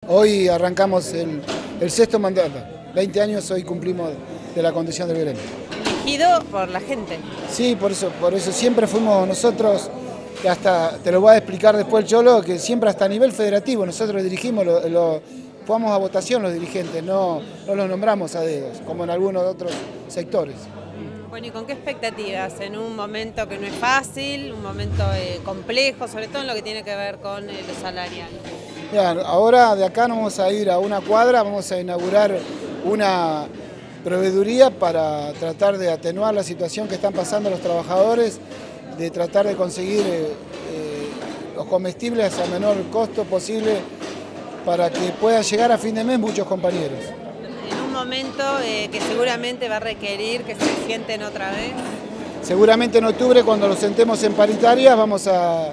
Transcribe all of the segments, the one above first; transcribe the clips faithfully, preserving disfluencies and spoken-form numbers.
Hoy arrancamos el, el sexto mandato, veinte años hoy cumplimos de la conducción del gremio. Elegido por la gente. Sí, por eso, por eso siempre fuimos nosotros, que hasta, te lo voy a explicar después el Cholo, que siempre hasta a nivel federativo nosotros dirigimos, lo, lo, jugamos a votación los dirigentes, no, no los nombramos a dedos, como en algunos otros sectores. Bueno, ¿y con qué expectativas? En un momento que no es fácil, un momento eh, complejo, sobre todo en lo que tiene que ver con eh, lo salarial. Mira, ahora de acá nos vamos a ir a una cuadra, vamos a inaugurar una proveeduría para tratar de atenuar la situación que están pasando los trabajadores, de tratar de conseguir eh, eh, los comestibles a menor costo posible para que puedan llegar a fin de mes muchos compañeros. En un momento eh, que seguramente va a requerir que se sienten otra vez. Seguramente en octubre, cuando los sentemos en paritarias, vamos a,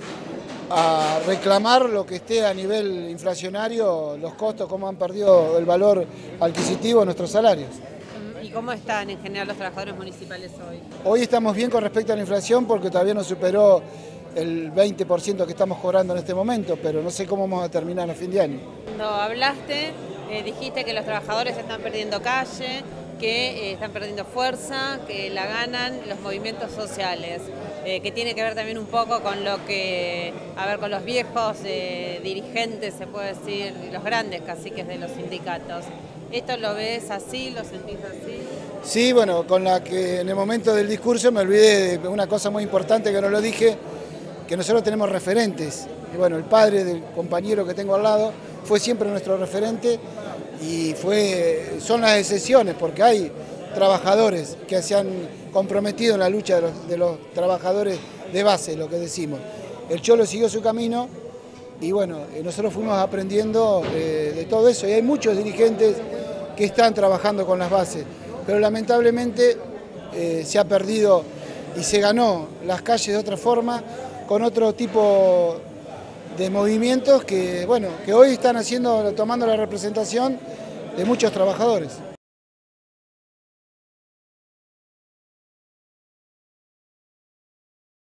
a reclamar lo que esté a nivel inflacionario, los costos, cómo han perdido el valor adquisitivo de nuestros salarios. ¿Y cómo están en general los trabajadores municipales hoy? Hoy estamos bien con respecto a la inflación porque todavía no superó el veinte por ciento que estamos cobrando en este momento, pero no sé cómo vamos a terminar a fin de año. Cuando hablaste, eh, dijiste que los trabajadores están perdiendo calle, que eh, están perdiendo fuerza, que la ganan los movimientos sociales, eh, que tiene que ver también un poco con lo que, a ver, con los viejos eh, dirigentes, se puede decir, los grandes caciques de los sindicatos. ¿Esto lo ves así, lo sentís así? Sí, bueno, con la que en el momento del discurso me olvidé de una cosa muy importante que no lo dije, que nosotros tenemos referentes. Y bueno, el padre del compañero que tengo al lado fue siempre nuestro referente y fue, son las excepciones porque hay trabajadores que se han comprometido en la lucha de los, de los trabajadores de base, lo que decimos. El Cholo siguió su camino y bueno, nosotros fuimos aprendiendo de, de todo eso y hay muchos dirigentes que están trabajando con las bases, pero lamentablemente eh, se ha perdido y se ganó las calles de otra forma, con otro tipo de movimientos que, bueno, que hoy están haciendo, tomando la representación de muchos trabajadores.